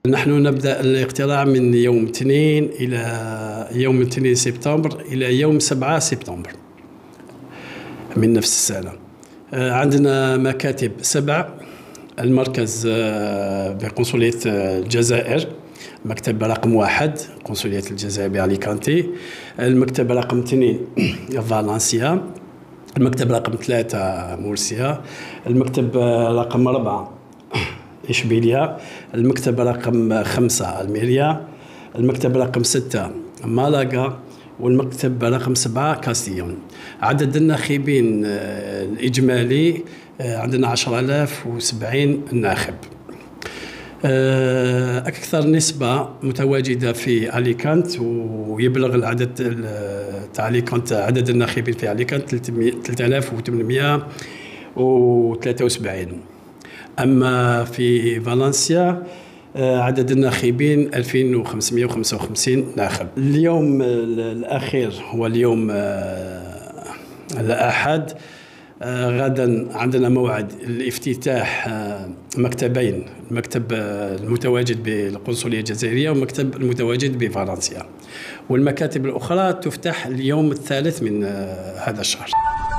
نحن نبدأ الاقتراع من يوم 2 إلى يوم 2 سبتمبر إلى يوم 7 سبتمبر من نفس السنة. عندنا مكاتب 7. المركز بقنصلية الجزائر، مكتب رقم 1 قنصلية الجزائر بأليكانتي، المكتب رقم 2 فالنسيا، المكتب رقم 3 مورسيا، المكتب رقم 4 إشبيلية، المكتب رقم 5 الميريا، المكتب رقم 6 مالاغا، والمكتب رقم 7 كاستيون. عدد الناخبين الإجمالي عندنا 10,070 ناخب. أكثر نسبة متواجدة في أليكانت، ويبلغ العدد تاع أليكانت، عدد الناخبين في أليكانت 3873. أما في فالنسيا عدد الناخبين 2555 ناخب. اليوم الأخير هو اليوم الأحد. غدا عندنا موعد لافتتاح مكتبين، المكتب المتواجد بالقنصلية الجزائرية والمكتب المتواجد بفرنسا، والمكاتب الأخرى تفتح اليوم الثالث من هذا الشهر.